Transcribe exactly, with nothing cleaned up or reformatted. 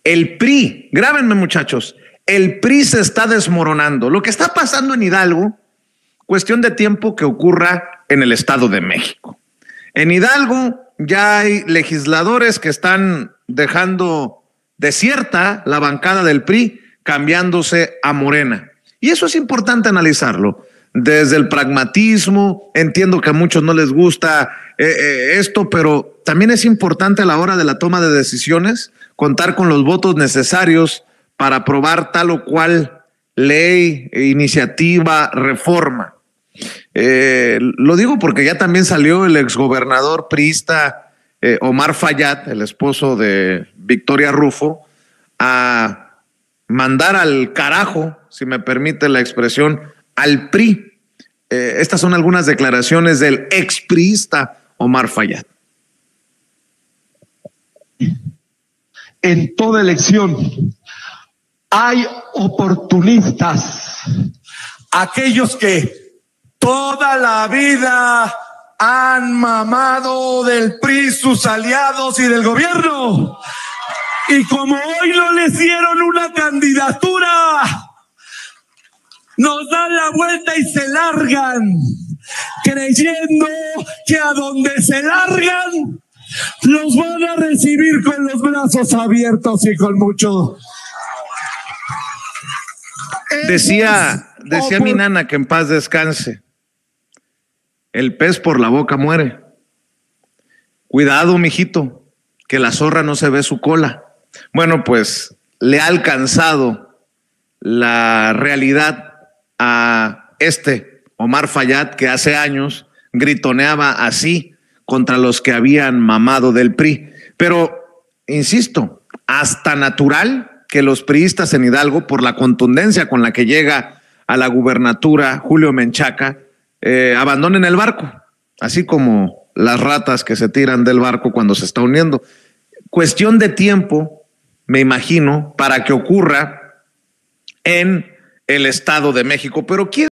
El P R I, grábenme muchachos, el P R I se está desmoronando. Lo que está pasando en Hidalgo, cuestión de tiempo que ocurra en el Estado de México. En Hidalgo ya hay legisladores que están dejando desierta la bancada del P R I, cambiándose a Morena. Y eso es importante analizarlo. Desde el pragmatismo, entiendo que a muchos no les gusta eh, eh, esto, pero también es importante a la hora de la toma de decisiones contar con los votos necesarios para aprobar tal o cual ley, iniciativa, reforma. Eh, lo digo porque ya también salió el exgobernador priista eh, Omar Fayad, el esposo de Victoria Rufo, a mandar al carajo, si me permite la expresión, al P R I. Eh, estas son algunas declaraciones del expriista Omar Fayad. En toda elección hay oportunistas, aquellos que toda la vida han mamado del P R I, sus aliados y del gobierno. Y como hoy no les dieron una candidatura, nos dan la vuelta y se largan, creyendo que a donde se largan, los van a recibir con los brazos abiertos y con mucho. Decía, decía mi nana, que en paz descanse, el pez por la boca muere. Cuidado, mijito, que la zorra no se ve su cola. Bueno, pues le ha alcanzado la realidad a este Omar Fayad, que hace años gritoneaba así contra los que habían mamado del P R I. Pero, insisto, hasta natural que los priistas en Hidalgo, por la contundencia con la que llega a la gubernatura Julio Menchaca, eh, abandonen el barco, así como las ratas que se tiran del barco cuando se está hundiendo. Cuestión de tiempo, me imagino, para que ocurra en el Estado de México. Pero ¿quién